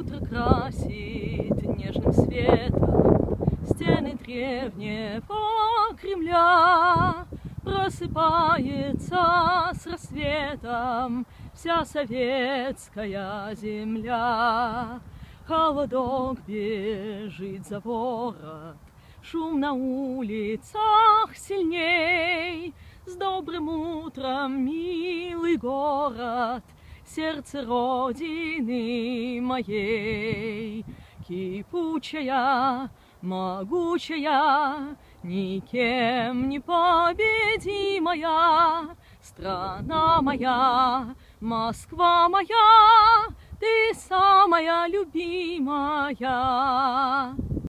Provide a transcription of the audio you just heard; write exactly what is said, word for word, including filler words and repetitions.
Утро красит нежным светом стены древнего Кремля. Просыпается с рассветом вся советская земля. Холодок бежит за ворот, шум на улицах сильней. С добрым утром, милый город, сердце Родины моей. Кипучая, могучая, никем не победимая страна моя, Москва моя, ты самая любимая.